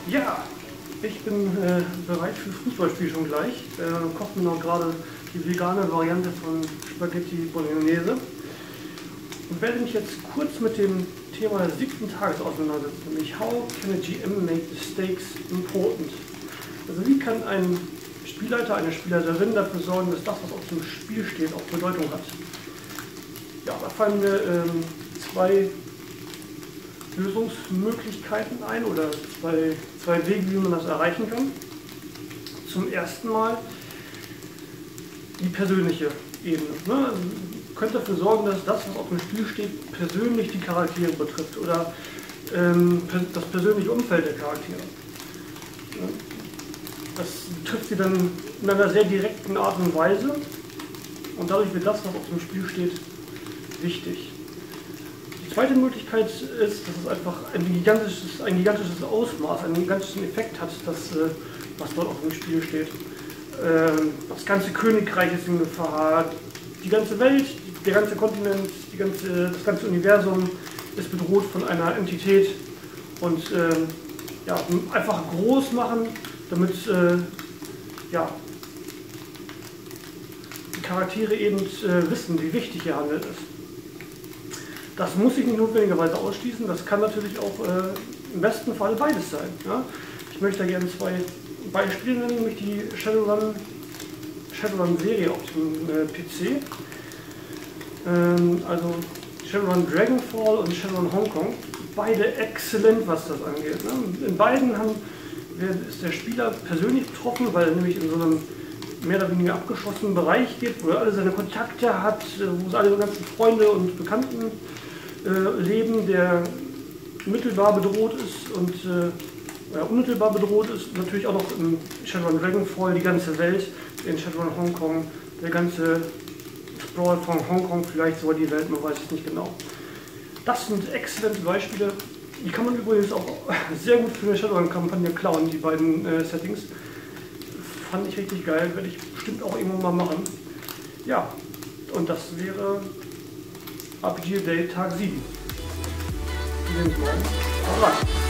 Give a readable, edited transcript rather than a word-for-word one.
Ja, ich bin bereit für Fußballspiel schon gleich. Koche mir noch gerade die vegane Variante von Spaghetti Bolognese und werde mich jetzt kurz mit dem Thema des 7. Tages auseinandersetzen, nämlich How can a GM make mistakes important? Also wie kann ein Spielleiter, eine Spielleiterin dafür sorgen, dass das, was auf dem Spiel steht, auch Bedeutung hat? Ja, da fallen mir zwei Lösungsmöglichkeiten ein oder zwei Wege, wie man das erreichen kann. Zum ersten Mal die persönliche Ebene. Ne? Also, ihr könnt dafür sorgen, dass das, was auf dem Spiel steht, persönlich die Charaktere betrifft oder das persönliche Umfeld der Charaktere. Ja? Das betrifft sie dann in einer sehr direkten Art und Weise und dadurch wird das, was auf dem Spiel steht, wichtig. Die zweite Möglichkeit ist, dass es einfach ein gigantisches Ausmaß, einen gigantischen Effekt hat, was dort auf dem Spiel steht. Das ganze Königreich ist in Gefahr, die ganze Welt, der ganze Kontinent, das ganze Universum ist bedroht von einer Entität und ja, einfach groß machen, damit die Charaktere eben wissen, wie wichtig ihr Handel ist. Das muss sich nicht notwendigerweise ausschließen, das kann natürlich auch im besten Fall beides sein. Ja? Ich möchte da gerne zwei Beispiele nennen, nämlich die Shadowrun-Serie auf dem PC. Also Shadowrun Dragonfall und Shadowrun Hongkong. Beide exzellent, was das angeht. Ne? In beiden ist der Spieler persönlich betroffen, weil er nämlich in so einem mehr oder weniger abgeschossenen Bereich geht, wo er alle seine Kontakte hat, wo alle ganzen Freunde und Bekannten leben, der mittelbar bedroht ist und unmittelbar bedroht ist. Natürlich auch noch in Shadowrun Dragonfall die ganze Welt, in Shadowrun Hongkong der ganze Sprawl von Hongkong, vielleicht sogar die Welt, man weiß es nicht genau. Das sind exzellente Beispiele. Die kann man übrigens auch sehr gut für eine Shadowrun-Kampagne klauen, die beiden Settings. Fand ich richtig geil, werde ich bestimmt auch irgendwann mal machen. Ja, und das wäre RPG Day Tag 7. Wir sehen uns morgen. Haut rein.